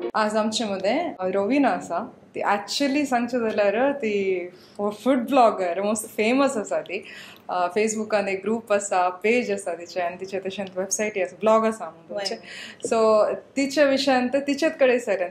आज आमचे मध्ये रवीना आसा ती ॲक्च्युली सांगचे जाल्यार ती फूड ब्लॉगर मोस्ट फेमस आसा ती फेसबुकान एक ग्रुप आसा पेज आसा तिचे आनी तिचे तशेंच वेबसायटी आसा ब्लॉग आसा म्हणून सो तिच्या विशयान तर तिचेच कडेन सर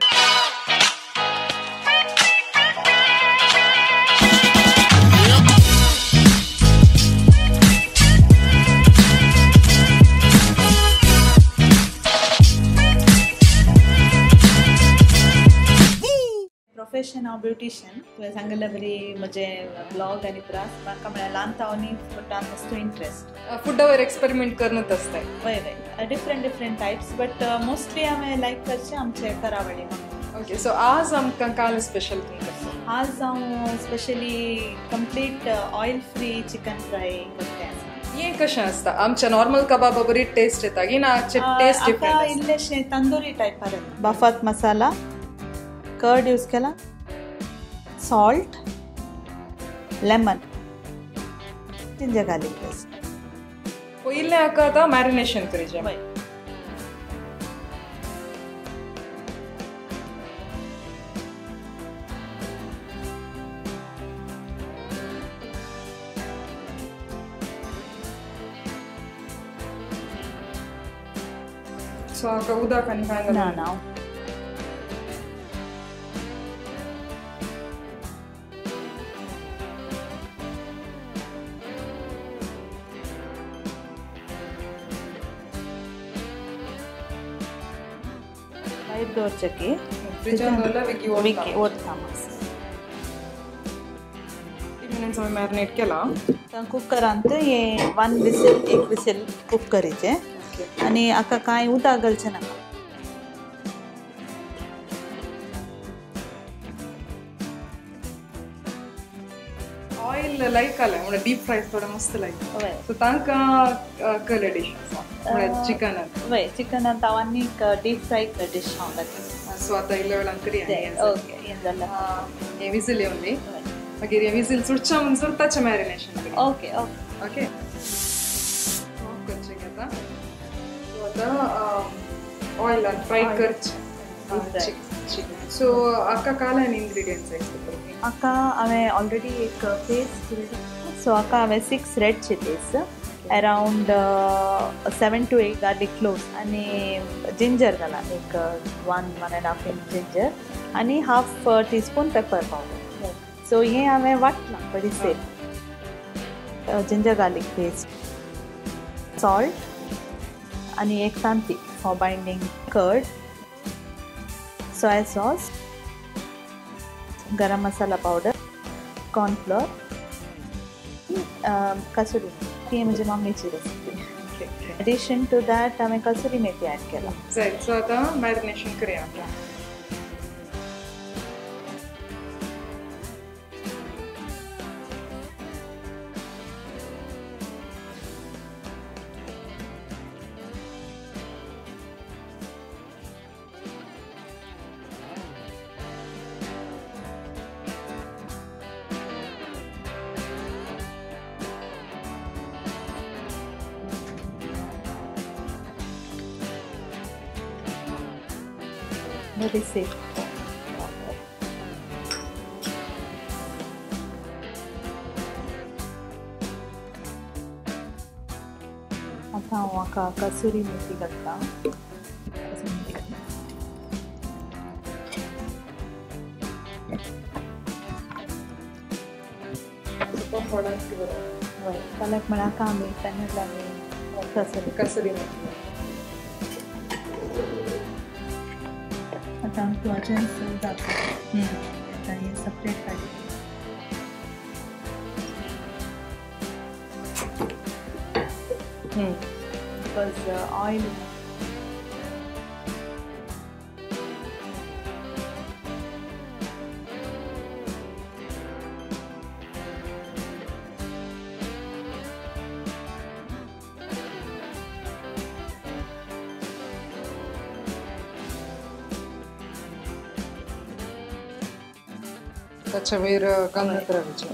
प्रोफेशन हांव ब्युटिशियन तुवें सांगलें बरी म्हजें ब्लॉग आनी प्रास म्हाका म्हळ्यार ल्हानतावनी फुटान मस्त इंट्रस्ट फुडावर एक्सपेरिमेंट करनत आसताय वय वय डिफरंट टायप्स बट मोस्टली हांवें लायक करचें आमचे करावळी म्हणून ओके सो आज आमकां काल स्पेशल आज हांव specially complete oil free chicken fry करतें आसा हें कशें आसता आमच्या नॉर्मल कबाबा बरी टेस्ट येता की ना टेस्ट डिफरंट इल्लेशें तंदुरी टायपार येता बफात मसाला कर्ड यूज केला salt lemon ginger garlic paste पयलें हाका आतां मॅरिनेशन करचें वय सो हाका उदक आनी कांय ना ना లైట్ దోర్చకి ఫ్రిడ్జ్లో వికి ఓడతాము हांवें मॅरिनेट केला कुकरांत हे 1 विसील 1 विसील कुक करीचें आनी हाका कांय उदक घालचें नाका ऑयल लायक आलें म्हणल्यार डीप फ्राय थोडें मस्त लायक वय सो तांकां केले डीश आसा म्हणल्यार चिकनान वय चिकनांत हांव आनीक डीप फ्राय डीश हांव घातलें सो आतां इल्ल्या वेळान करया ओके हें जालें हें विजील येवन दी मागीर हें विजील सुटच्या म्हणसर ताचें मॅरिनेशन करया ओके ओके ओके करचें घेता सो आतां ऑयलान फ्राय करचें चिकन सो हाका काल आनी इंग्रेडियंट्स जाय हाका हांवें ऑलरेडी एक पेस्ट सो हाका हांवें 6 red chillies around 7 to 8 garlic cloves आनी जिंजर घाला एक 1.5 इंच जिंजर आनी half teaspoon pepper powder so हें हांवें वाटलां बरी safe ginger garlic paste salt आनी एक तांती for binding curd soya sauce garam masala powder cornflour kasuri ती म्हजी मम्मीची रेसिपी एडिशन टू दॅट हांवें कसुरी मेथी ॲड केला जाय सो आतां मॅरिनेशन करया very safe. आता हांव हाका कसुरी मेथी घालता वय पालक म्हळ्यार कांबी तांदूळ आनी कसुरी मेथी आता तुझे जाता आता हे सेपरेट काढ बिकॉज ऑयल त्याच्या वयर घालत रावचें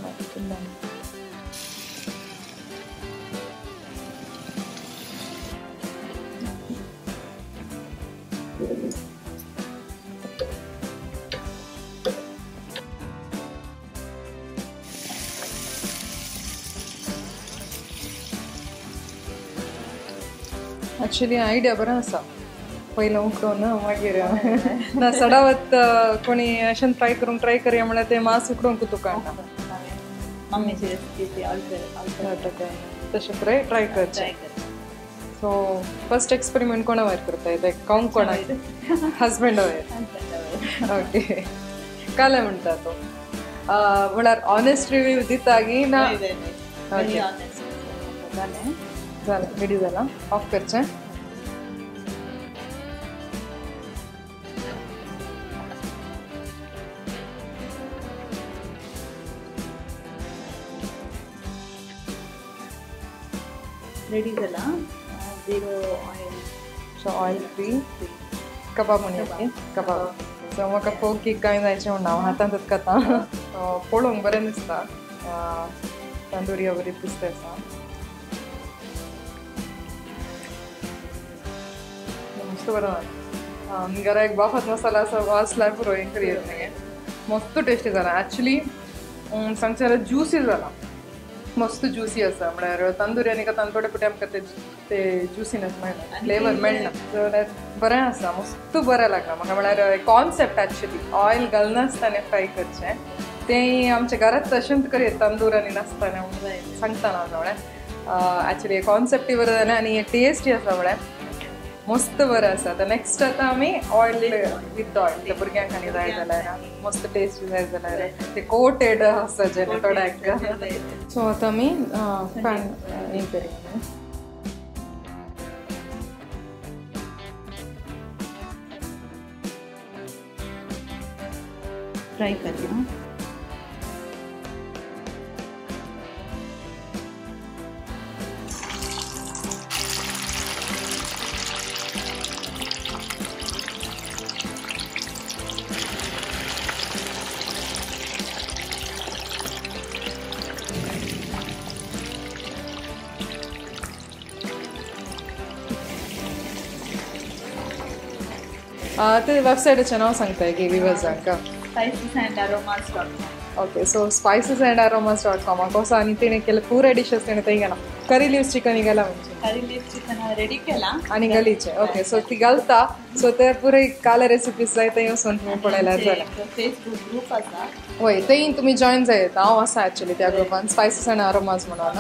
ॲक्च्युली आयडिया बरो आसा पयलें उकडून मागीर ना सडावत कोणी अशें ट्राय करया म्हळ्यार तें मांस उकडून तुका मम्मीची रेसिपी तशें ट्राय करचें सो फर्स्ट एक्सपेरिमेंट कोणा वयर करता येता कावंक कोणाक हजबंडा वयर ओके काले म्हणटा तो म्हळ्यार ऑनेस्ट रिव्यू दिता गी ना जालें रेडी जालां ऑफ करचें रेडी जाला zero oil so oil free kebab म्हणटा कबाब सो म्हाका फोग केक कांय जायचें म्हणून हांव हातांतच खाता पळोवंक बरें दिसता तंदुरी बरी दिसता आसा मस्त बरो घरा एक बाफात मसाला असा वासल्यार पुरो हें करी येत मगे मस्त टेस्टी जाला ॲक्च्युली सांगचें जाल्यार ज्युसी जाला मस्त ज्युसी आसा म्हळ्यार तंदुरी आनी तांतोडे थोडे पुटे आमकां ते ज्युसीनेस मेळना फ्लेवर मेळना जाल्यार बरें आसा मस्त बरें लागला म्हाका म्हळ्यार कॉन्सेप्ट ॲक्च्युली ऑयल घालनासतना फ्राय करचें तें आमच्या घरांत तशेंच करी तंदूर आनी नासतना सांगता ना म्हळ्यार ॲक्च्युली कॉन्सेप्टूय बरें जालें आनी टेस्टी आसा म्हळ्यार मस्त बरें आसा तर नेक्स्ट आतां आमी ऑयल विथ ऑयल त्या भुरग्यांक आनी जाय जाल्यार मस्त टेस्टी जाय जाल्यार ते कोटेड आसा जे थोड्याक सो आतां आमी पॅन हें करया फ्राय करया ते वेबसायटाचें नांव सांगता की विवर्सांक spicesandaromas.com ओके सो spicesandaromas.com कसो आनी तेणें केले पुरे डिशेस तेणें थंय गेला करी लिव्स चिकन गेला म्हणजे करी लीफ चिकन रेडी केला आनी गलीचे ओके सो ती घालता सो ते पुरे काले रेसिपीज जाय थंय वचून तुमी पळयल्यार जालें फेसबुक ग्रुप आसा वय थंय तुमी जॉयन जायत हांव आसा ॲक्च्युली त्या ग्रुपान स्पायसीस एंड अरोमास म्हणून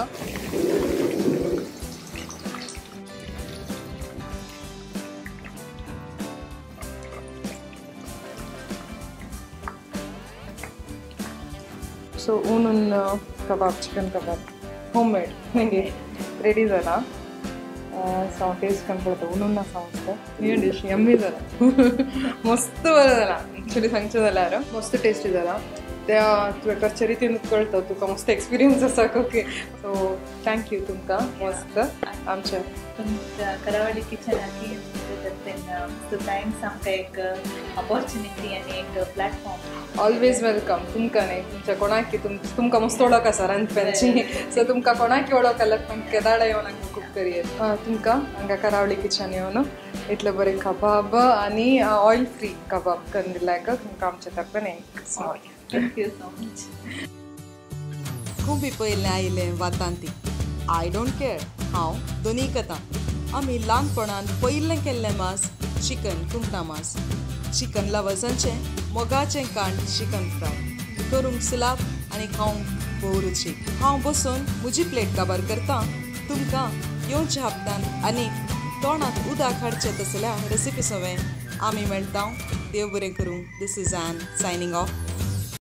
सो ऊन कबाब चिकन कबाब होममेड म्हणजे रेडी जाला सो टेस्ट करून पळयता उनून आसा मस्त ही डिश यम्मी जाला मस्त बरें जाला एक्चुली सांगचें जाल्यार मस्त टेस्टी जाला त्या तुवें करचे रितीनूच कळटा तुका मस्त एक्सपिरियन्स आसा ओके सो थँक्यू तुमकां मस्त आमच्या तुमच्या करावडी किचनाकी थँक्स आमकां एक ऑपॉर्च्युनिटी आनी एक प्लॅटफॉर्म ऑलवेज वेलकम तुमकां न्ही तुमच्या कोणाक तुमकां मस्त वळख आसा रांदप्यांची सो तुमकां कोणाक वळख आल्या तुमकां दाडा येवन हांगा खूब करियेत तुमकां हांगा करावळी किचन येवन इतले बरे कबाब आनी ऑयल फ्री कबाब करून दिल्याक तुमकां आमचे तर्फेन एक स्मॉल थँक्यू सो मच खूब पयलें आयलें वातांती आय डोंट केअर हांव दोनी कथा आमी ल्हानपणान पयलें केल्लें मांस चिकन कुंकटा मांस चिकन लवर्सांचें मोगाचें कांड चिकन फ्राय करूंक सुलाब आनी खावंक भोव रुचीक हांव बसून म्हजी प्लेट काबार करतां तुमकां येवच्या हप्त्यान आनीक तोंडांत उदक हाडचें तसल्या रेसिपी सवें आमी मेळटां देव बरें करूं दिस इज एन सायनींग ऑफ